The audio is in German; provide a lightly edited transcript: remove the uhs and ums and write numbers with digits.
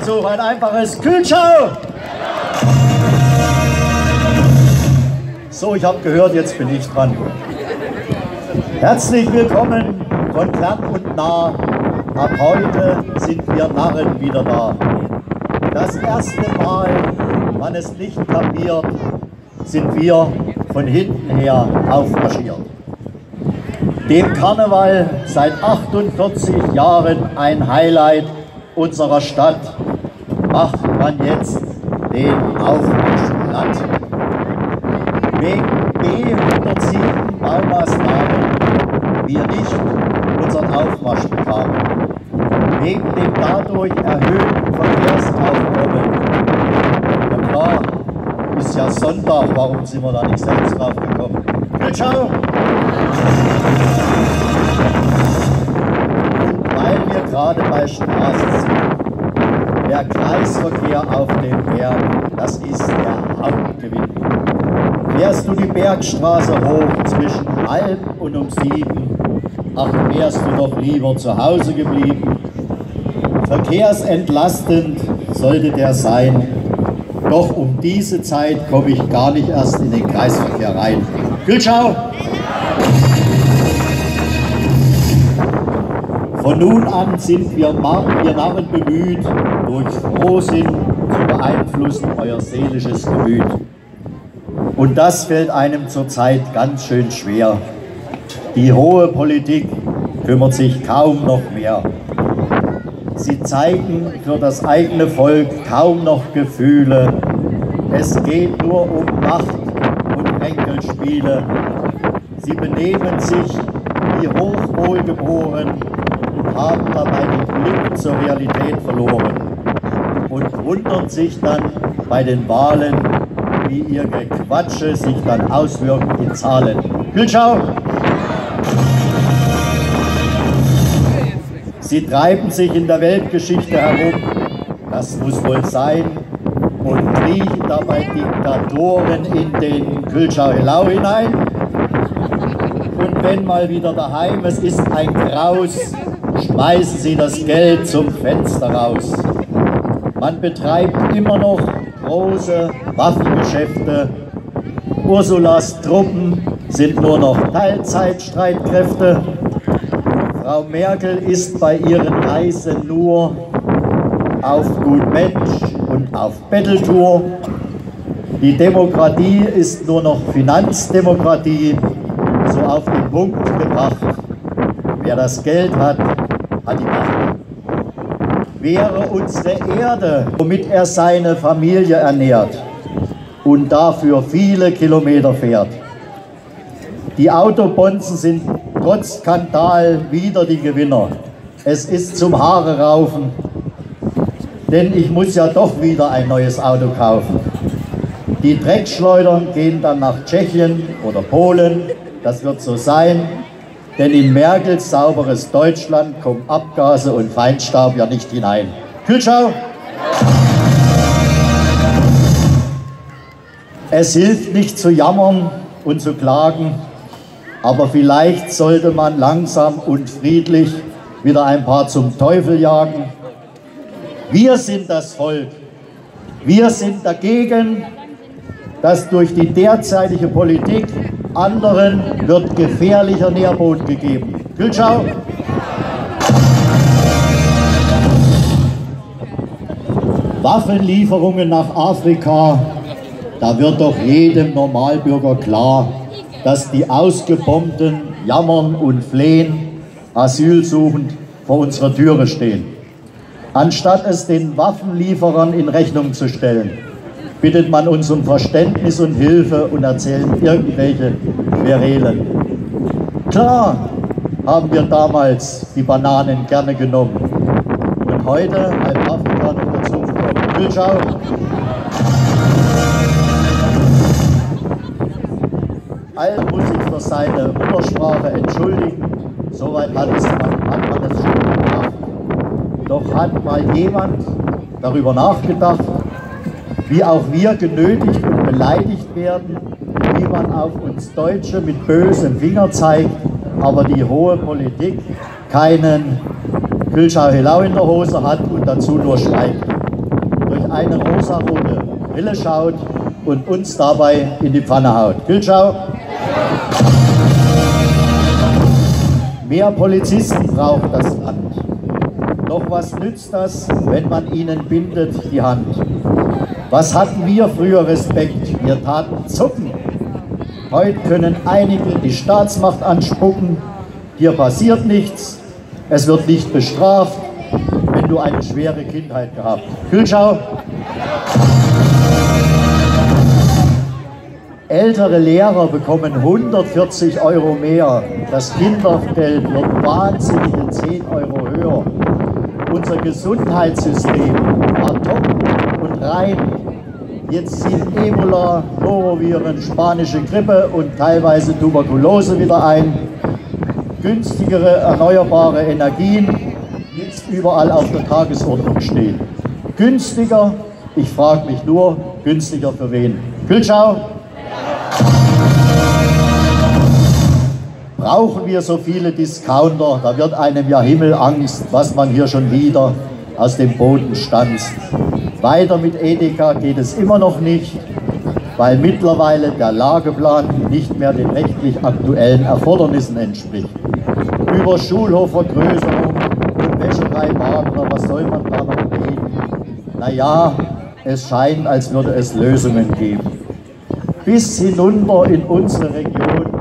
dazu ein einfaches Kühlschau. So, ich habe gehört, jetzt bin ich dran. Herzlich willkommen von fern und nah. Ab heute sind wir Narren wieder da. Das erste Mal, man es nicht kapiert, sind wir von hinten her aufmarschiert. Dem Karneval seit 48 Jahren ein Highlight unserer Stadt macht man jetzt den Aufmarsch platt. Wegen B107 Baumaßnahmen wir nicht unseren Aufmarsch bekamen. Wegen dem dadurch erhöhten Verkehrsaufkommen. Und klar, ist ja Sonntag, warum sind wir da nicht selbst drauf gekommen? Ciao! Und weil wir gerade bei Straßen sind, der Kreisverkehr auf dem Berg, das ist der Hauptgewinn. Fährst du die Bergstraße hoch zwischen 5 und um 7, ach, wärst du doch lieber zu Hause geblieben. Verkehrsentlastend sollte der sein, doch um diese Zeit komme ich gar nicht erst in den Kreisverkehr rein. Kühlschau! Von nun an sind wir Narren bemüht, durch Frohsinn zu beeinflussen euer seelisches Gemüt. Und das fällt einem zurzeit ganz schön schwer. Die hohe Politik kümmert sich kaum noch mehr. Sie zeigen für das eigene Volk kaum noch Gefühle. Es geht nur um Macht und Ränkelspiele. Sie benehmen sich wie hochwohlgeboren und haben dabei den Blick zur Realität verloren und wundern sich dann bei den Wahlen, wie ihr Gequatsche sich dann auswirkt in Zahlen. Kühlschau! Sie treiben sich in der Weltgeschichte herum, das muss wohl sein, und kriechen dabei Diktatoren in den Kühlschau-Helau hinein. Und wenn mal wieder daheim es ist ein Graus, schmeißen sie das Geld zum Fenster raus. Man betreibt immer noch große Waffengeschäfte. Ursulas Truppen sind nur noch Teilzeitstreitkräfte. Frau Merkel ist bei ihren Reisen nur auf Gut Mensch und auf Betteltour. Die Demokratie ist nur noch Finanzdemokratie, so auf den Punkt gebracht. Wer das Geld hat, hat die Macht. Wäre unsere Erde, womit er seine Familie ernährt und dafür viele Kilometer fährt. Die Autobonzen sind trotz Skandal wieder die Gewinner. Es ist zum Haare raufen, denn ich muss ja doch wieder ein neues Auto kaufen. Die Dreckschleudern gehen dann nach Tschechien oder Polen, das wird so sein, denn in Merkels sauberes Deutschland kommen Abgase und Feinstaub ja nicht hinein. Kühlschau! Es hilft nicht zu jammern und zu klagen, aber vielleicht sollte man langsam und friedlich wieder ein paar zum Teufel jagen. Wir sind das Volk. Wir sind dagegen, dass durch die derzeitige Politik anderen wird gefährlicher Nährboden gegeben. Kühlschau! Waffenlieferungen nach Afrika, da wird doch jedem Normalbürger klar, dass die Ausgebombten jammern und flehen, asylsuchend vor unserer Türe stehen. Anstatt es den Waffenlieferern in Rechnung zu stellen, bittet man uns um Verständnis und Hilfe und erzählt irgendwelche Querelen. Klar haben wir damals die Bananen gerne genommen und heute halb Afrika noch dazu gekommen. Kühlschau! Allen muss sich für seine Muttersprache entschuldigen, soweit hat man es schon gemacht. Doch hat mal jemand darüber nachgedacht, wie auch wir genötigt und beleidigt werden, wie man auf uns Deutsche mit bösem Finger zeigt, aber die hohe Politik keinen Kühlschau-Helau in der Hose hat und dazu nur schweigt. durch eine rosarote Brille schaut und uns dabei in die Pfanne haut. Külschau? Mehr Polizisten braucht das Land. Doch was nützt das, wenn man ihnen bindet die Hand? Was hatten wir früher Respekt? Wir taten zucken. Heute können einige die Staatsmacht anspucken. Hier passiert nichts. Es wird nicht bestraft, wenn du eine schwere Kindheit gehabt hast. Külschau? Ältere Lehrer bekommen 140 € mehr. Das Kindergeld wird wahnsinnige 10 € höher. Unser Gesundheitssystem war top und rein. Jetzt ziehen Ebola, Noroviren, spanische Grippe und teilweise Tuberkulose wieder ein. Günstigere erneuerbare Energien jetzt überall auf der Tagesordnung stehen. Günstiger, ich frage mich nur, günstiger für wen? Külschau? Brauchen wir so viele Discounter? Da wird einem ja Himmelangst, was man hier schon wieder aus dem Boden stanzt. Weiter mit Edeka geht es immer noch nicht, weil mittlerweile der Lageplan nicht mehr den rechtlich aktuellen Erfordernissen entspricht. Über Schulhofvergrößerung und Wäscherei Wagner, was soll man da noch reden? Naja, es scheint, als würde es Lösungen geben. Bis hinunter in unsere Region